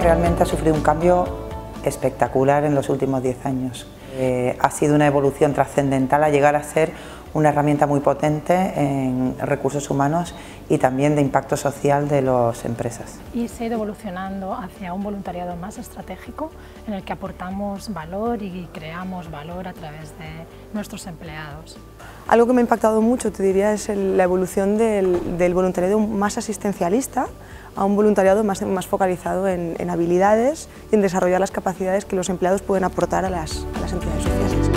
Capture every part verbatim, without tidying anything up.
realmente ha sufrido un cambio espectacular en los últimos diez años. Eh, ha sido una evolución trascendental a llegar a ser una herramienta muy potente en recursos humanos y también de impacto social de las empresas. Y se ha ido evolucionando hacia un voluntariado más estratégico en el que aportamos valor y creamos valor a través de nuestros empleados. Algo que me ha impactado mucho, te diría, es el, la evolución del, del voluntariado más asistencialista a un voluntariado más, más focalizado en, en habilidades y en desarrollar las capacidades que los empleados pueden aportar a las, a las entidades sociales.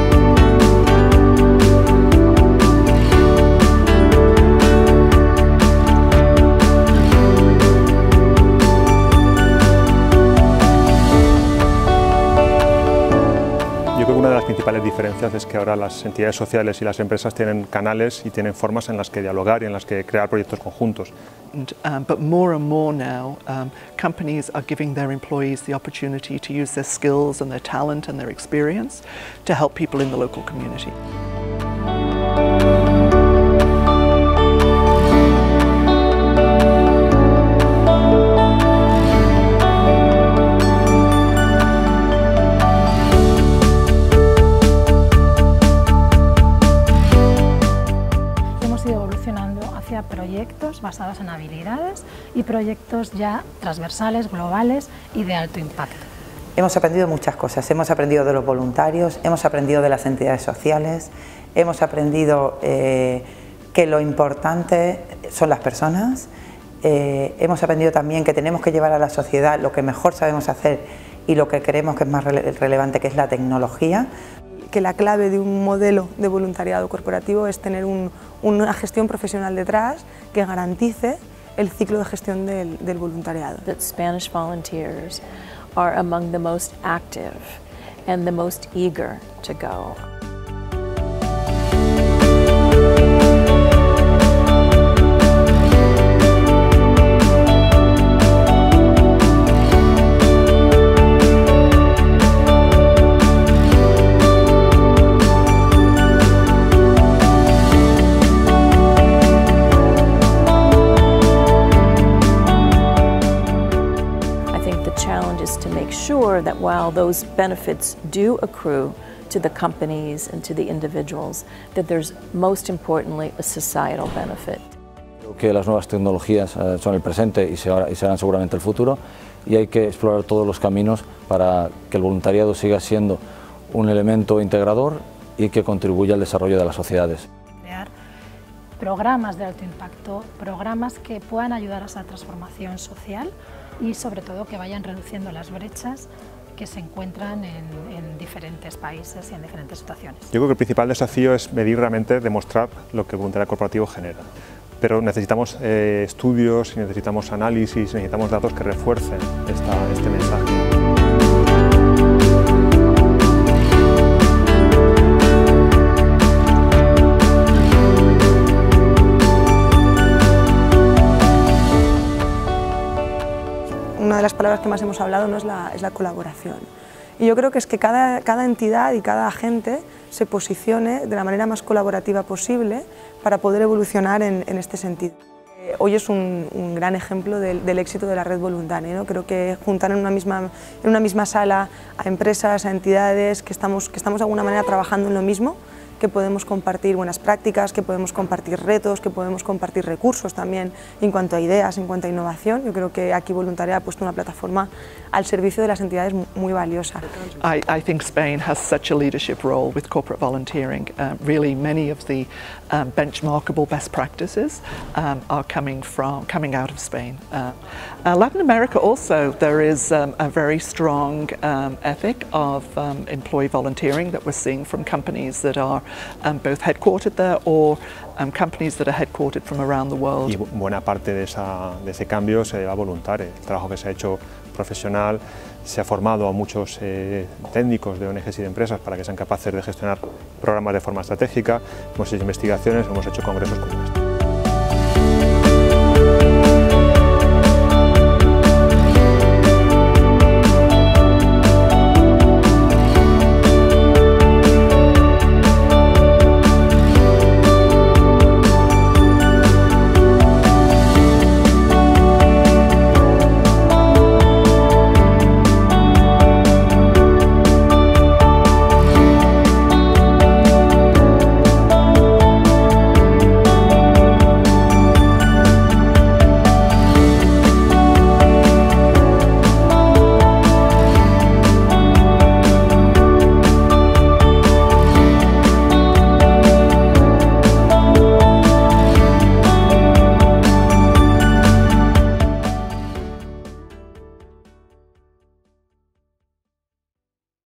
Yo creo que una de las principales diferencias es que ahora las entidades sociales y las empresas tienen canales y tienen formas en las que dialogar y en las que crear proyectos conjuntos. And, um, but more and more now, um, companies are giving their employees the opportunity to use their skills and their talent and their experience to help people in the local community. Hacia proyectos basados en habilidades y proyectos ya transversales, globales y de alto impacto. Hemos aprendido muchas cosas, hemos aprendido de los voluntarios, hemos aprendido de las entidades sociales, hemos aprendido eh, que lo importante son las personas, eh, hemos aprendido también que tenemos que llevar a la sociedad lo que mejor sabemos hacer y lo que creemos que es más rele- relevante, que es la tecnología. Que la clave de un modelo de voluntariado corporativo es tener un, una gestión profesional detrás que garantice el ciclo de gestión del, del voluntariado. That Spanish volunteers are among the most active and the most eager to go. Challenge is to make sure that while those benefits do accrue to the companies and to the individuals, that there's most importantly a societal benefit. Creo que las nuevas tecnologías eh, son el presente y, se, y serán seguramente el futuro, y hay que explorar todos los caminos para que el voluntariado siga siendo un elemento integrador y que contribuya al desarrollo de las sociedades. Crear programas de alto impacto, programas que puedan ayudar a esa transformación social y sobre todo que vayan reduciendo las brechas que se encuentran en, en diferentes países y en diferentes situaciones. Yo creo que el principal desafío es medir realmente, demostrar lo que el voluntariado corporativo genera. Pero necesitamos eh, estudios, necesitamos análisis, necesitamos datos que refuercen esta, este mensaje. Una de las palabras que más hemos hablado, ¿no?, es, la, es la colaboración. Y yo creo que es que cada, cada entidad y cada agente se posicione de la manera más colaborativa posible para poder evolucionar en, en este sentido. Eh, hoy es un, un gran ejemplo del, del éxito de la red voluntaria, ¿no? Creo que juntar en una, misma, en una misma sala a empresas, a entidades que estamos, que estamos de alguna manera trabajando en lo mismo, que podemos compartir buenas prácticas, que podemos compartir retos, que podemos compartir recursos también en cuanto a ideas, en cuanto a innovación. Yo creo que aquí Voluntaria ha puesto una plataforma al servicio de las entidades muy valiosa. I, I think Spain has such a leadership role with corporate volunteering. Uh, really, many of the um, benchmarkable best practices um, are coming from coming out of Spain. Uh, uh, Latin America also, there is um, a very strong um, ethic of um, employee volunteering that we're seeing from companies that are Um, both headquartered there or um, companies that are headquartered from around the world. Y buena parte de, esa, de ese cambio se debe a voluntarios. El trabajo que se ha hecho profesional, se ha formado a muchos eh, técnicos de O N Ges y de empresas para que sean capaces de gestionar programas de forma estratégica, hemos hecho investigaciones, hemos hecho congresos como este.